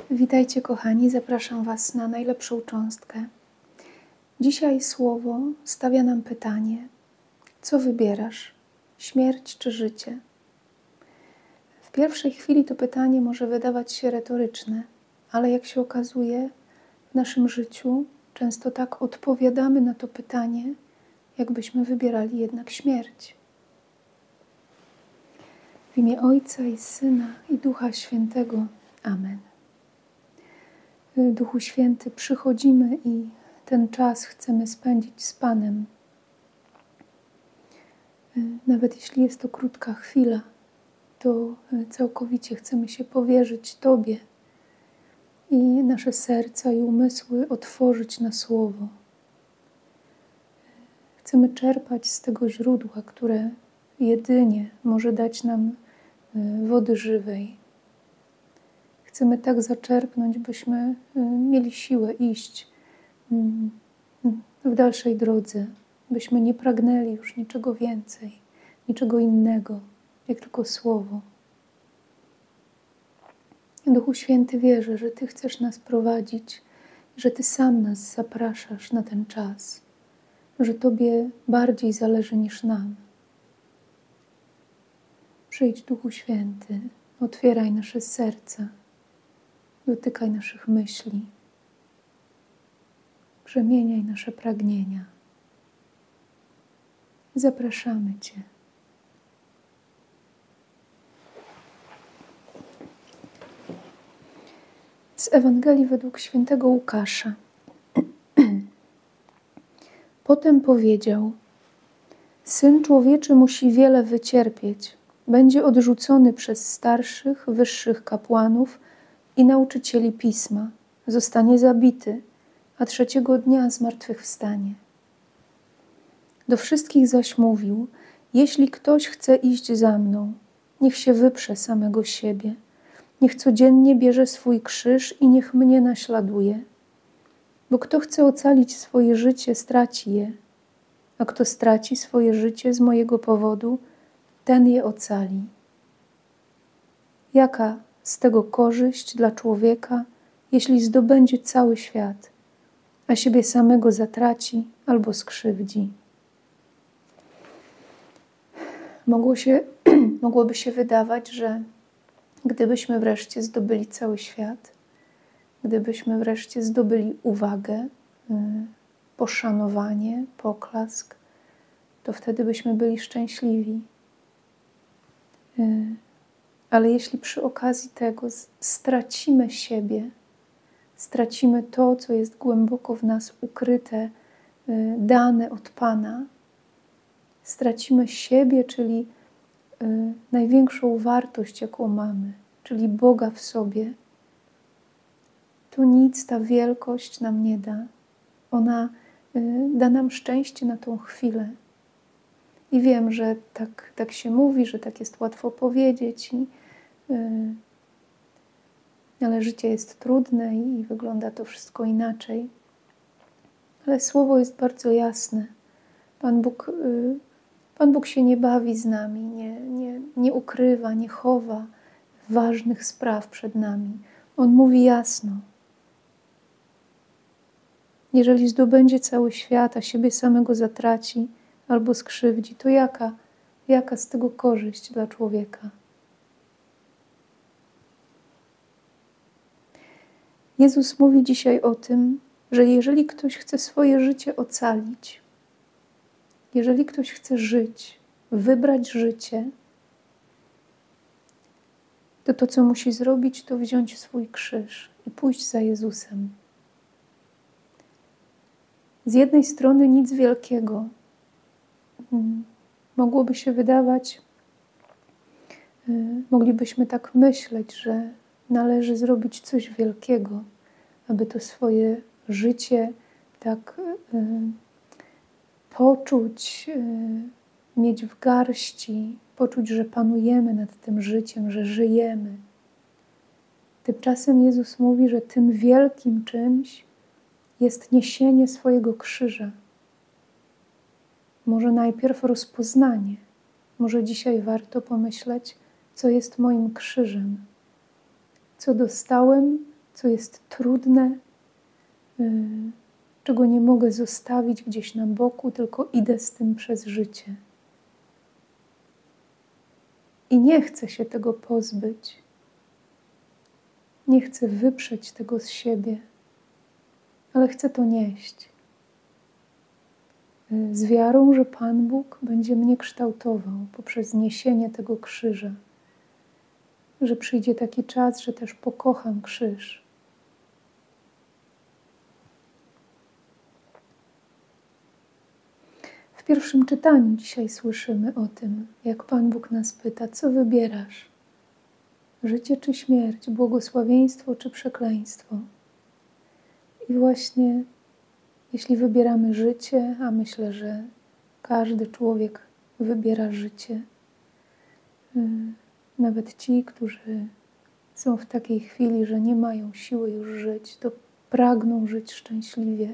Witajcie kochani, zapraszam Was na najlepszą cząstkę. Dzisiaj słowo stawia nam pytanie: co wybierasz? Śmierć czy życie? W pierwszej chwili to pytanie może wydawać się retoryczne, ale jak się okazuje, w naszym życiu często tak odpowiadamy na to pytanie, jakbyśmy wybierali jednak śmierć. W imię Ojca i Syna i Ducha Świętego. Amen. Duchu Święty, przychodzimy i ten czas chcemy spędzić z Panem. Nawet jeśli jest to krótka chwila, to całkowicie chcemy się powierzyć Tobie i nasze serca i umysły otworzyć na Słowo. Chcemy czerpać z tego źródła, które jedynie może dać nam wody żywej. Chcemy tak zaczerpnąć, byśmy mieli siłę iść w dalszej drodze, byśmy nie pragnęli już niczego więcej, niczego innego, jak tylko Słowo. Duchu Święty, wierzę, że Ty chcesz nas prowadzić, że Ty sam nas zapraszasz na ten czas, że Tobie bardziej zależy niż nam. Przyjdź, Duchu Święty, otwieraj nasze serca, dotykaj naszych myśli, przemieniaj nasze pragnienia. Zapraszamy Cię. Z Ewangelii według świętego Łukasza. Potem powiedział: Syn Człowieczy musi wiele wycierpieć, będzie odrzucony przez starszych, wyższych kapłanów i nauczycieli Pisma, zostanie zabity, a trzeciego dnia zmartwychwstanie. Do wszystkich zaś mówił: jeśli ktoś chce iść za mną, niech się wyprze samego siebie, niech codziennie bierze swój krzyż i niech mnie naśladuje. Bo kto chce ocalić swoje życie, straci je, a kto straci swoje życie z mojego powodu, ten je ocali. Jaka z tego korzyść dla człowieka, jeśli zdobędzie cały świat, a siebie samego zatraci albo skrzywdzi? Mogłoby się wydawać, że gdybyśmy wreszcie zdobyli cały świat, gdybyśmy wreszcie zdobyli uwagę, poszanowanie, poklask, to wtedy byśmy byli szczęśliwi. Ale jeśli przy okazji tego stracimy siebie, stracimy to, co jest głęboko w nas ukryte, dane od Pana, stracimy siebie, czyli największą wartość, jaką mamy, czyli Boga w sobie, to nic ta wielkość nam nie da. Ona da nam szczęście na tą chwilę. I wiem, że tak się mówi, że tak jest łatwo powiedzieć, ale życie jest trudne i wygląda to wszystko inaczej. Ale Słowo jest bardzo jasne. Pan Bóg się nie bawi z nami, nie ukrywa, nie chowa ważnych spraw przed nami. On mówi jasno. Jeżeli zdobędzie cały świat, a siebie samego zatraci albo skrzywdzi, to jaka z tego korzyść dla człowieka? Jezus mówi dzisiaj o tym, że jeżeli ktoś chce swoje życie ocalić, jeżeli ktoś chce żyć, wybrać życie, to co musi zrobić, to wziąć swój krzyż i pójść za Jezusem. Z jednej strony nic wielkiego. Mogłoby się wydawać, moglibyśmy tak myśleć, że należy zrobić coś wielkiego, aby to swoje życie tak poczuć, mieć w garści, poczuć, że panujemy nad tym życiem, że żyjemy. Tymczasem Jezus mówi, że tym wielkim czymś jest niesienie swojego krzyża. Może najpierw rozpoznanie. Może dzisiaj warto pomyśleć, co jest moim krzyżem. Co dostałem, co jest trudne, czego nie mogę zostawić gdzieś na boku, tylko idę z tym przez życie. I nie chcę się tego pozbyć. Nie chcę wyprzeć tego z siebie, ale chcę to nieść. Z wiarą, że Pan Bóg będzie mnie kształtował poprzez niesienie tego krzyża. Że przyjdzie taki czas, że też pokocham krzyż. W pierwszym czytaniu dzisiaj słyszymy o tym, jak Pan Bóg nas pyta, co wybierasz? Życie czy śmierć, błogosławieństwo czy przekleństwo? I właśnie jeśli wybieramy życie, a myślę, że każdy człowiek wybiera życie, nawet ci, którzy są w takiej chwili, że nie mają siły już żyć, to pragną żyć szczęśliwie.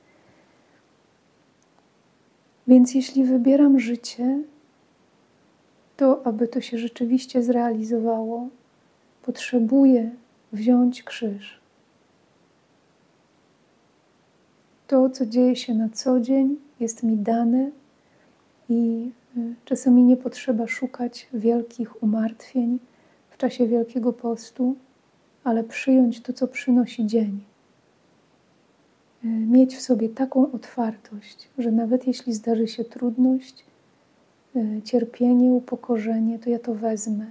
Więc jeśli wybieram życie, to aby to się rzeczywiście zrealizowało, potrzebuję wziąć krzyż. To, co dzieje się na co dzień, jest mi dane i czasami nie potrzeba szukać wielkich umartwień w czasie Wielkiego Postu, ale przyjąć to, co przynosi dzień. Mieć w sobie taką otwartość, że nawet jeśli zdarzy się trudność, cierpienie, upokorzenie, to ja to wezmę.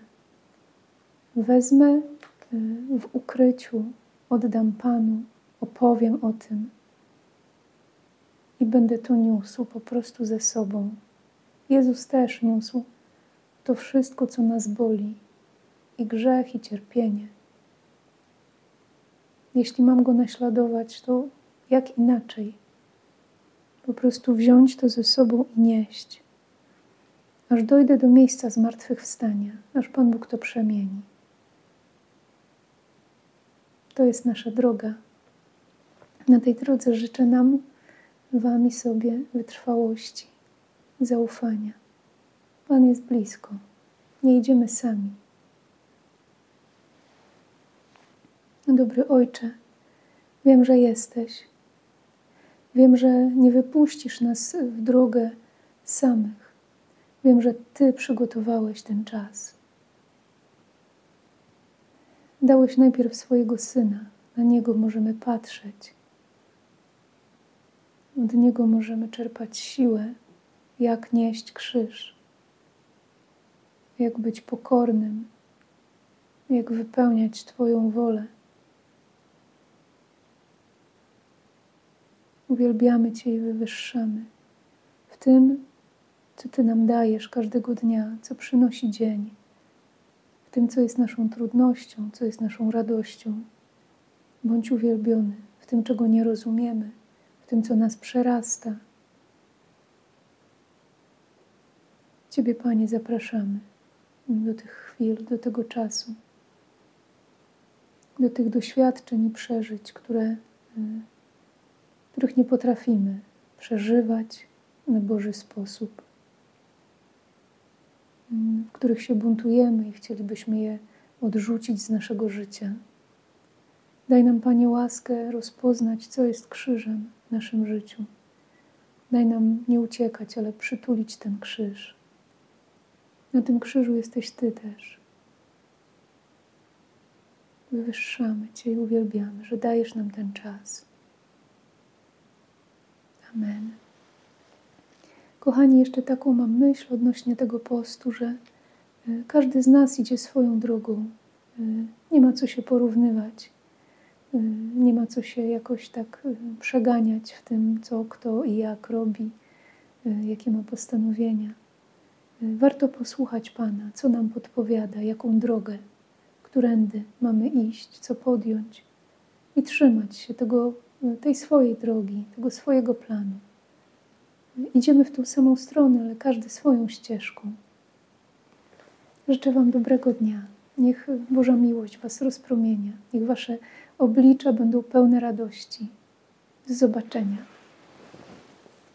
Wezmę w ukryciu, oddam Panu, opowiem o tym i będę to niósł po prostu ze sobą. Jezus też niósł to wszystko, co nas boli, i grzech, i cierpienie. Jeśli mam Go naśladować, to jak inaczej? Po prostu wziąć to ze sobą i nieść, aż dojdę do miejsca zmartwychwstania, aż Pan Bóg to przemieni. To jest nasza droga. Na tej drodze życzę nam, Wam i sobie wytrwałości, zaufania. Pan jest blisko. Nie idziemy sami. Dobry Ojcze, wiem, że jesteś. Wiem, że nie wypuścisz nas w drogę samych. Wiem, że Ty przygotowałeś ten czas. Dałeś najpierw swojego Syna. Na Niego możemy patrzeć. Od Niego możemy czerpać siłę, jak nieść krzyż, jak być pokornym, jak wypełniać Twoją wolę. Uwielbiamy Cię i wywyższamy w tym, co Ty nam dajesz każdego dnia, co przynosi dzień, w tym, co jest naszą trudnością, co jest naszą radością. Bądź uwielbiony w tym, czego nie rozumiemy, w tym, co nas przerasta. Ciebie, Panie, zapraszamy do tych chwil, do tego czasu, do tych doświadczeń i przeżyć, których nie potrafimy przeżywać na Boży sposób, w których się buntujemy i chcielibyśmy je odrzucić z naszego życia. Daj nam, Panie, łaskę rozpoznać, co jest krzyżem w naszym życiu. Daj nam nie uciekać, ale przytulić ten krzyż. Na tym krzyżu jesteś Ty też. Wywyższamy Cię i uwielbiamy, że dajesz nam ten czas. Amen. Kochani, jeszcze taką mam myśl odnośnie tego postu, że każdy z nas idzie swoją drogą. Nie ma co się porównywać. Nie ma co się jakoś tak przeganiać w tym, co kto i jak robi, jakie ma postanowienia. Warto posłuchać Pana, co nam podpowiada, jaką drogę, którędy mamy iść, co podjąć i trzymać się tej swojej drogi, tego swojego planu. Idziemy w tą samą stronę, ale każdy swoją ścieżką. Życzę Wam dobrego dnia. Niech Boża miłość Was rozpromienia. Niech Wasze oblicza będą pełne radości. Do zobaczenia.